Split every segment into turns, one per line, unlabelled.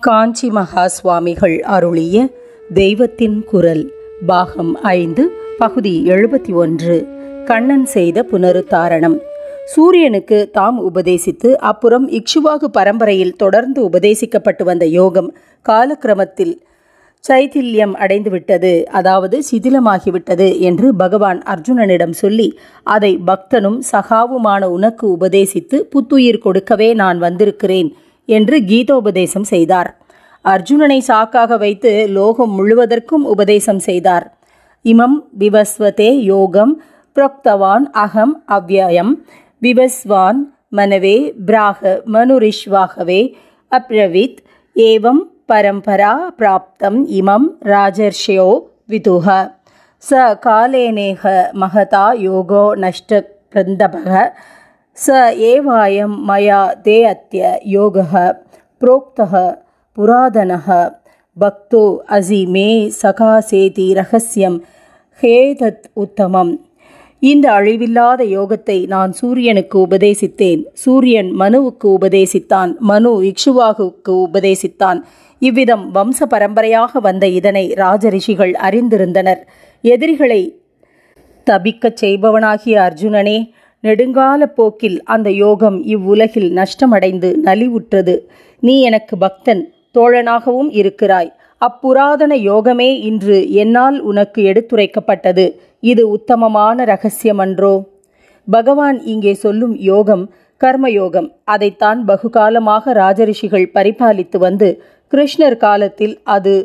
காஞ்சி மகா சுவாமிகள் அருளிய தெய்வத்தின் குரல் பாகம் 5 பகுதி 71 கண்ணன் செய்த புனருத்தாரணம். சூரியனுக்கு தாம் உபதேசித்து அப்புறம் இக்ஷுவாகு பரம்பரையில் தொடர்ந்து உபதேசிக்கப்பட்டு வந்த யோகம் காலக்கிரமத்தில் சைதில்யம் அடைந்துவிட்டது, அதாவது சிதிலமாகிவிட்டது என்று பகவான் அர்ஜுனனிடம் சொல்லி அதை பக்தனும் சகாவுமான உனக்கு உபதேசித்து புத்துயிர் கொடுக்கவே நான் வந்திருக்கிறேன் என்று கீதோபதேசம் செய்தார். அர்ஜுனனை சாக்காக வைத்து லோகம் முழுவதற்கும் உபதேசம் செய்தார். இமம் விவஸ்வதே யோகம் ப்ரோக்தவான் அகம் அவ்யயம் விவஸ்வான் மனவே பிராக மனுரிஷ்வாகவே அப்ரவித் ஏவம் பரம்பரா பிராப்தம் இமம் ராஜர்ஷியோ விதுஹ ச காலேனேக மகதா யோகோ நஷ்ட பிரந்தபக ச ஏவாயம் மயா தே அத்ய யோகः புரோக்தः புராதனः பக்தோ அசி மே சகாசேதி ரகசியம் ஹேதத் உத்தமம். இந்த அழிவில்லாத யோகத்தை நான் சூரியனுக்கு உபதேசித்தேன். சூரியன் மனுவுக்கு உபதேசித்தான். மனு இக்ஷுவாகுவுக்கு உபதேசித்தான். இவ்விதம் வம்ச பரம்பரையாக வந்த இதனை ராஜரிஷிகள் அறிந்திருந்தனர். எதிரிகளை தபிக்கச் செய்பவனாகிய அர்ஜுனனே, நெடுங்கால போக்கில் அந்த யோகம் இவ்வுலகில் நஷ்டமடைந்து நலிவுற்றது. நீ எனக்கு பக்தன் தோழனாகவும் இருக்கிறாய். அப்புராதன யோகமே இன்று என்னால் உனக்கு எடுத்துரைக்கப்பட்டது. இது உத்தமமான இரகசியமன்றோ? பகவான் இங்கே சொல்லும் யோகம் கர்மயோகம். அதைத்தான் பகுகாலமாக ராஜரிஷிகள் பரிபாலித்து வந்து கிருஷ்ணர் காலத்தில் அது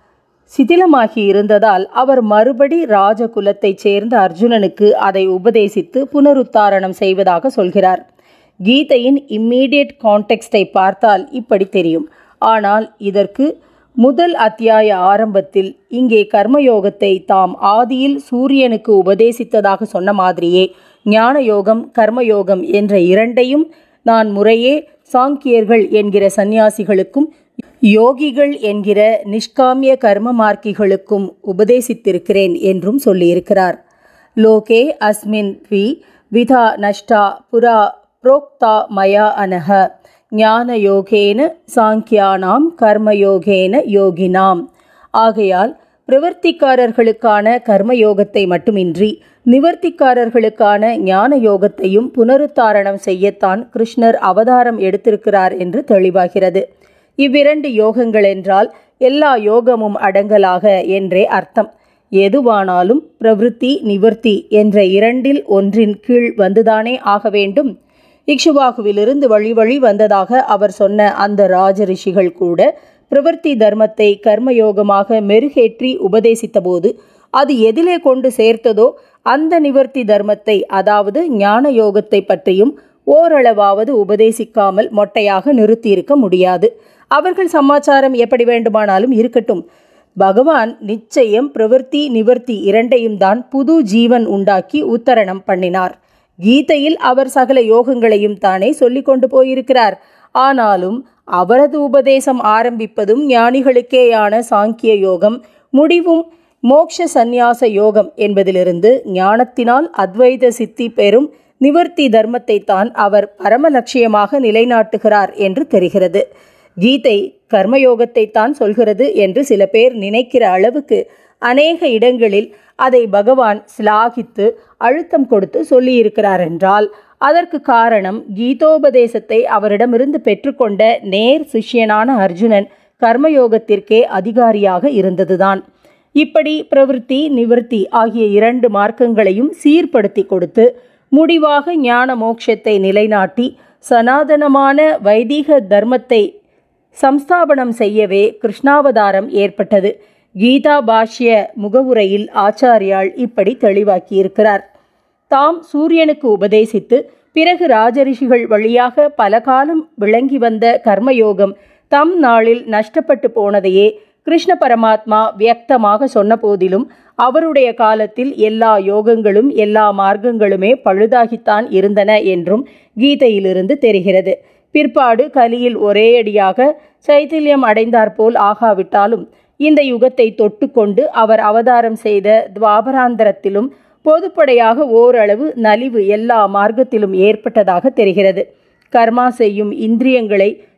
சிதிலமாகி இருந்ததால் அவர் மறுபடி ராஜகுலத்தைச் சேர்ந்த அர்ஜுனனுக்கு அதை உபதேசித்து புனருத்தாரணம் செய்வதாக சொல்கிறார். கீதையின் இம்மீடியட் கான்டெக்ஸ்டை பார்த்தால் இப்படி தெரியும். ஆனால் இதற்கு முதல் அத்தியாய ஆரம்பத்தில் இங்கே கர்மயோகத்தை தாம் ஆதியில் சூரியனுக்கு உபதேசித்ததாக சொன்ன மாதிரியே ஞான யோகம் கர்மயோகம் என்ற இரண்டையும் நான் முறையே சாங்கியர்கள் என்கிற சந்நியாசிகளுக்கும் யோகிகள் என்கிற நிஷ்காமிய கர்ம மார்க்கிகளுக்கும் உபதேசித்திருக்கிறேன் என்றும் சொல்லியிருக்கிறார். லோகே அஸ்மின் வி விதா நஷ்டா புரா புரோக்தா மயா அனஹ ஞான யோகேன சாங்கியானாம் கர்மயோகேன யோகினாம். ஆகையால் பிரவர்த்திக்காரர்களுக்கான கர்மயோகத்தை மட்டுமின்றி நிவர்த்திக்காரர்களுக்கான ஞான யோகத்தையும் புனருத்தாரணம் செய்யத்தான் கிருஷ்ணர் அவதாரம் எடுத்திருக்கிறார் என்று தெளிவாகிறது. இவ்விரண்டு யோகங்கள் என்றால் எல்லா யோகமும் அடங்கலாக என்றே அர்த்தம். எதுவானாலும் பிரவிற்த்தி நிவர்த்தி என்ற இரண்டில் ஒன்றின் கீழ் வந்துதானே ஆக வேண்டும். இக்ஷுவாகுவிலிருந்து வழி வந்ததாக அவர் சொன்ன அந்த ராஜரிஷிகள் கூட பிரவர்த்தி தர்மத்தை கர்மயோகமாக மெருகேற்றி உபதேசித்த போது அது எதிலே கொண்டு சேர்த்ததோ அந்த நிவர்த்தி தர்மத்தை, அதாவது ஞான யோகத்தை பற்றியும் ஓரளவாவது உபதேசிக்காமல் மொட்டையாக நிறுத்தியிருக்க முடியாது. அவர்கள் சமாச்சாரம் எப்படி வேண்டுமானாலும் இருக்கட்டும். பகவான் நிச்சயம் பிரவர்த்தி நிவர்த்தி இரண்டையும் தான் புது ஜீவன் உண்டாக்கி உத்தரணம் பண்ணினார். கீதையில் அவர் சகல யோகங்களையும் தானே சொல்லிக் கொண்டு போயிருக்கிறார். ஆனாலும் அவரது உபதேசம் ஆரம்பிப்பதும் ஞானிகளுக்கேயான சாங்கிய யோகம், முடிவும் மோக்ஷ சந்நியாச யோகம் என்பதிலிருந்து ஞானத்தினால் அத்வைத சித்தி பெறும் நிவர்த்தி தர்மத்தை தான் அவர் பரம லட்சியமாக நிலைநாட்டுகிறார் என்று தெரிகிறது. கீதை கர்மயோகத்தை தான் சொல்கிறது என்று சில பேர் நினைக்கிற அளவுக்கு அநேக இடங்களில் அதை பகவான் சிலாகித்து அழுத்தம் கொடுத்து சொல்லியிருக்கிறார் என்றால் அதற்கு காரணம் கீதோபதேசத்தை அவரிடமிருந்து பெற்றுக்கொண்ட நேர் சிஷ்யனான அர்ஜுனன் கர்மயோகத்திற்கே அதிகாரியாக இருந்ததுதான். இப்படி பிரவிற்த்தி நிவர்த்தி ஆகிய இரண்டு மார்க்கங்களையும் சீர்படுத்தி கொடுத்து முடிவாக ஞான மோட்சத்தை நிலைநாட்டி சனாதனமான வைதீக தர்மத்தை சம்ஸ்தாபனம் செய்யவே கிருஷ்ணாவதாரம் ஏற்பட்டது. கீதா பாஷ்ய முகவுரையில் ஆச்சாரியால் இப்படி தெளிவாக்கியிருக்கிறார். தாம் சூரியனுக்கு உபதேசித்து பிறகு ராஜரிஷிகள் வழியாக பல காலம் விளங்கி வந்த கர்மயோகம் தம் நாளில் நஷ்டப்பட்டு போனதையே கிருஷ்ண பரமாத்மா வியக்தமாக சொன்ன போதிலும் அவருடைய காலத்தில் எல்லா யோகங்களும் எல்லா மார்க்கங்களுமே பழுதாகித்தான் இருந்தன என்றும் கீதையிலிருந்து தெரிகிறது. பிற்பாடு கலியில் ஒரேயடியாக சைதில்யம் அடைந்தாற்போல் ஆகாவிட்டாலும் இந்த யுகத்தை தொட்டு கொண்டு அவர் அவதாரம் செய்த துவாபராந்தரத்திலும் பொதுப்படையாக ஓரளவு நலிவு எல்லா மார்க்கத்திலும் ஏற்பட்டதாக தெரிகிறது. கர்மா செய்யும் இந்திரியங்களை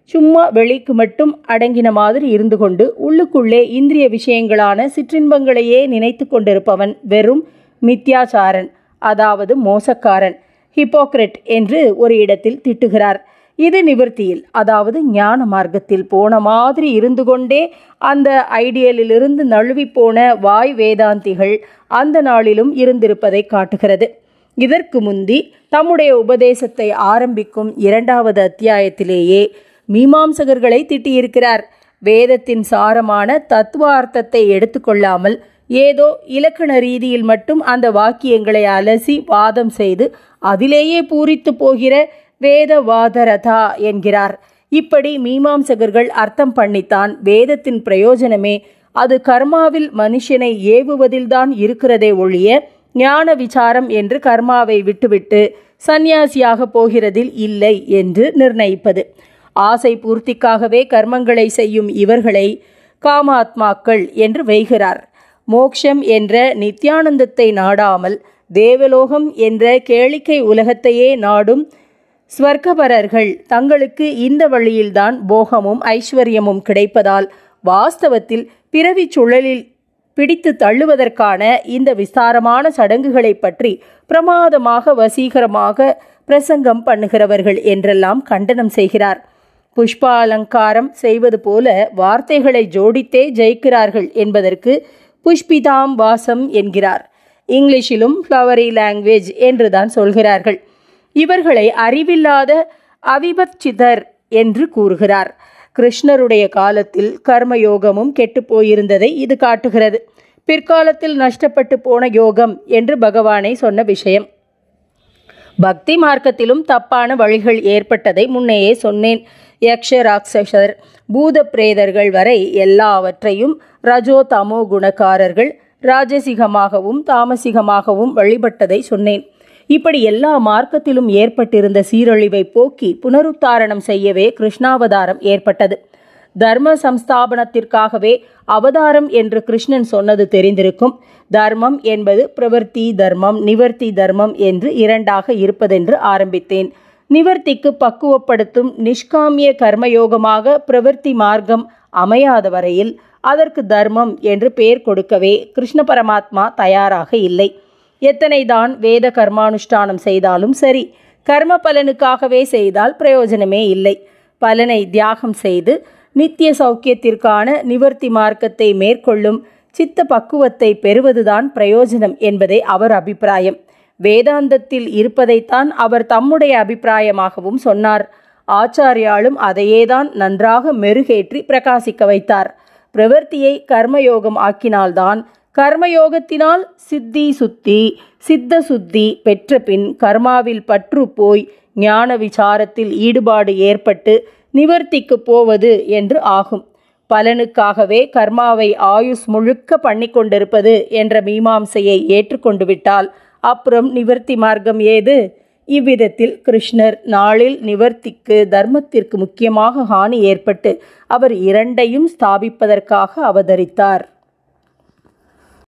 சும்மா வெளிக்கு மட்டும் அடங்கின மாதிரி இருந்து கொண்டு உள்ளுக்குள்ளே இந்திரிய விஷயங்களான சிற்றின்பங்களையே நினைத்து கொண்டிருப்பவன் வெறும் மித்யாச்சாரன், அதாவது மோசக்காரன், ஹிப்போக்ரெட் என்று ஒரு இடத்தில் திட்டுகிறார். இது நிவர்த்தியில், அதாவது ஞான மார்க்கத்தில் போன மாதிரி இருந்து கொண்டே அந்த ஐடியலிலிருந்து நழுவி போன வாய் வேதாந்திகள் அந்த நாளிலும் இருந்திருப்பதை காட்டுகிறது. இதற்கு முந்தி தம்முடைய உபதேசத்தை ஆரம்பிக்கும் 2வது அத்தியாயத்திலேயே மீமாம்சகர்களை திட்டியிருக்கிறார். வேதத்தின் சாரமான தத்துவார்த்தத்தை எடுத்துக்கொள்ளாமல் ஏதோ இலக்கண ரீதியில் மட்டும் அந்த வாக்கியங்களை அலசி வாதம் செய்து அதிலேயே பூரித்து போகிற வேதவாதரதா என்கிறார். இப்படி மீமாம்சகர்கள் அர்த்தம் பண்ணித்தான் வேதத்தின் பிரயோஜனமே அது கர்மாவில் மனுஷனை ஏவுவதில்தான் இருக்கிறதே ஒழிய ஞான விசாரம் என்று கர்மாவை விட்டுவிட்டு சந்நியாசியாக போகிறதில் இல்லை என்று நிர்ணயிப்பது. ஆசை பூர்த்திக்காகவே கர்மங்களை செய்யும் இவர்களை காமாத்மாக்கள் என்று வைகிறார். மோக்ஷம் என்ற நித்யானந்தத்தை நாடாமல் தேவலோகம் என்ற கேளிக்கை உலகத்தையே நாடும் ஸ்வர்க்கபரர்கள் தங்களுக்கு இந்த வழியில்தான் போகமும் ஐஸ்வர்யமும் கிடைப்பதால் வாஸ்தவத்தில் பிறவி சுழலில் பிடித்து தள்ளுவதற்கான இந்த விஸ்தாரமான சடங்குகளை பற்றி பிரமாதமாக வசீகரமாக பிரசங்கம் பண்ணுகிறவர்கள் என்றெல்லாம் கண்டனம் செய்கிறார். புஷ்பாலங்காரம் செய்வது போல வார்த்தைகளை ஜோடித்தே ஜெயிக்கிறார்கள் என்பதற்கு புஷ்பிதாம் வாசம் என்கிறார். இங்கிலீஷிலும் ஃப்ளவரி லாங்குவேஜ் என்றுதான் சொல்கிறார்கள். இவர்களை அறிவில்லாத அவிபச்சிதர் என்று கூறுகிறார். கிருஷ்ணருடைய காலத்தில் கர்மயோகமும் கெட்டுப்போயிருந்ததை இது காட்டுகிறது. பிற்காலத்தில் நஷ்டப்பட்டு போன யோகம் என்று பகவானே சொன்ன விஷயம். பக்தி மார்க்கத்திலும் தப்பான வழிகள் ஏற்பட்டதை முன்னையே சொன்னேன். யக்ஷ ராட்சசர் பூத பிரேதர்கள் வரை எல்லாவற்றையும் ரஜோ தமோ குணக்காரர்கள் ராஜசிகமாகவும் தாமசிகமாகவும் வழிபட்டதை சொன்னேன். இப்படி எல்லா மார்க்கத்திலும் ஏற்பட்டிருந்த சீரழிவை போக்கி புனருத்தாரணம் செய்யவே கிருஷ்ணாவதாரம் ஏற்பட்டது. தர்ம சம்ஸ்தாபனத்திற்காகவே அவதாரம் என்று கிருஷ்ணன் சொன்னது தெரிந்திருக்கும். தர்மம் என்பது பிரவர்த்தி தர்மம், நிவர்த்தி தர்மம் என்று 2ஆக இருப்பதென்று ஆரம்பித்தேன். நிவர்த்திக்கு பக்குவப்படுத்தும் நிஷ்காமிய கர்மயோகமாக பிரவர்த்தி மார்க்கம் அமையாத வரையில் அதற்கு தர்மம் என்று பெயர் கொடுக்கவே கிருஷ்ண பரமாத்மா தயாராக இல்லை. எத்தனை தான் வேத கர்மானுஷ்டானம் செய்தாலும் சரி, கர்ம பலனுக்காகவே செய்தால் பிரயோஜனமே இல்லை. பலனை தியாகம் செய்து நித்திய சௌக்கியத்திற்கான நிவர்த்தி மார்க்கத்தை மேற்கொள்ளும் சித்த பக்குவத்தை பெறுவதுதான் பிரயோஜனம் என்பதே அவர் அபிப்பிராயம். வேதாந்தத்தில் இருப்பதைத்தான் அவர் தம்முடைய அபிப்பிராயமாகவும் சொன்னார். ஆச்சாரியாலும் அதையேதான் நன்றாக மெருகேற்றி பிரகாசிக்க வைத்தார். பிரவர்த்தியை கர்மயோகம் ஆக்கினால்தான் கர்மயோகத்தினால் சித்தி சுத்தி சித்த சுத்தி பெற்ற பின் கர்மாவில் பற்று போய் ஞான விசாரத்தில் ஈடுபாடு ஏற்பட்டு நிவர்த்திக்கு போவது என்று ஆகும். பலனுக்காகவே கர்மாவை ஆயுஸ் முழுக்க பண்ணி கொண்டிருப்பது என்ற மீமாம்சையை ஏற்றுக்கொண்டு விட்டால் அப்புறம் நிவர்த்தி மார்க்கம் ஏது? இவ்விதத்தில் கிருஷ்ணர் நாளில் நிவர்த்திக்கு தர்மத்திற்கு முக்கியமாக ஹானி ஏற்பட்டு அவர் 2ஐயும் ஸ்தாபிப்பதற்காக அவதரித்தார்.